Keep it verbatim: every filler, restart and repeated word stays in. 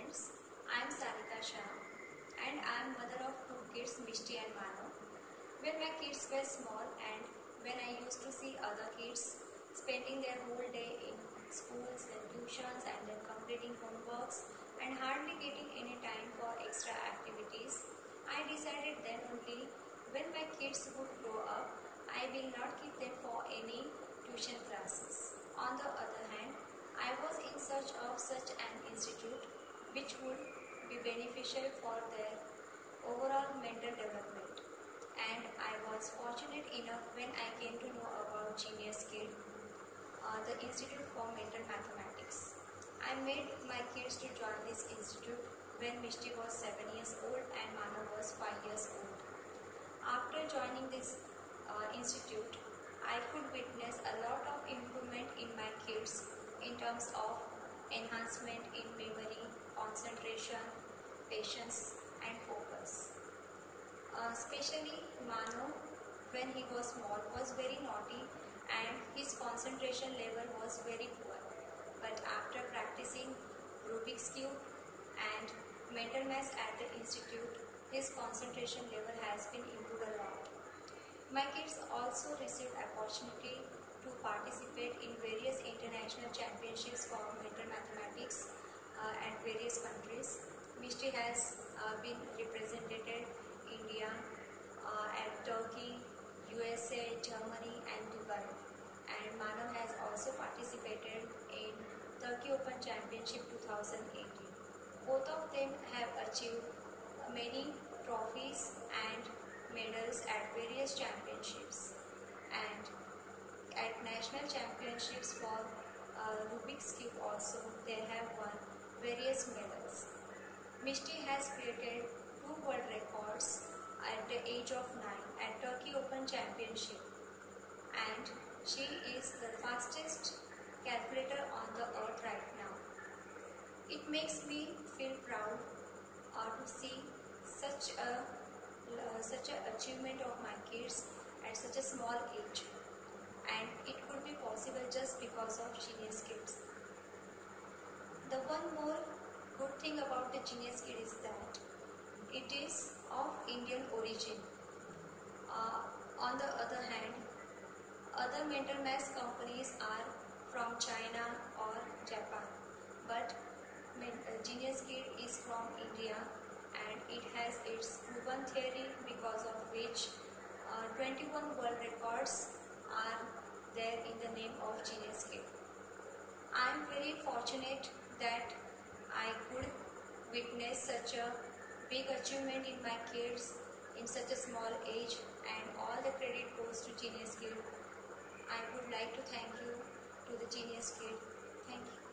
friends, I am Sarika Shah and I am mother of two kids, Mishti and Mano. When my kids were small and when I used to see other kids spending their whole day in schools and tuitions and then completing homeworks and hardly getting any time for extra activities, I decided then only when my kids would grow up, I will not keep them for any tuition classes. On the other hand, I was in search of such an institute which would be beneficial for their overall mental development. And I was fortunate enough when I came to know about Genius Kid, uh, the Institute for Mental Mathematics. I made my kids to join this institute when Mishti was seven years old and Mano was five years old. After joining this uh, institute, I could witness a lot of improvement in my kids in terms of enhancement in memory, concentration, patience and focus. Uh, especially Mano, when he was small, was very naughty and his concentration level was very poor. But after practicing Rubik's Cube and mental maths at the institute, his concentration level has been improved a lot. My kids also received opportunity to participate in various international championships for mental mathematics uh, at various countries. Mishti has uh, been represented India uh, at Turkey, U S A, Germany and Dubai. And Mano has also participated in Turkey Open Championship two thousand eighteen. Both of them have achieved many trophies and medals at various championships. And at national championships for uh, Rubik's Cube also, they have won various medals. Mishti has created two world records at the age of nine at Turkey Open Championship, and she is the fastest calculator on the earth right now. It makes me feel proud uh, to see such a uh, such an achievement of my kids at such a small age, and it could be possible just because of Genius Kids. The one more good thing about the Genius Kid is that it is of Indian origin. Uh, on the other hand, other mental maths companies are from China or Japan, but Genius Kid is from India and it has its proven theory because of which uh, twenty-one world records are there in the name of Genius Kid. I am very fortunate that I could witness such a big achievement in my kids in such a small age, and all the credit goes to Genius Kid. I would like to thank you to the Genius Kid. Thank you.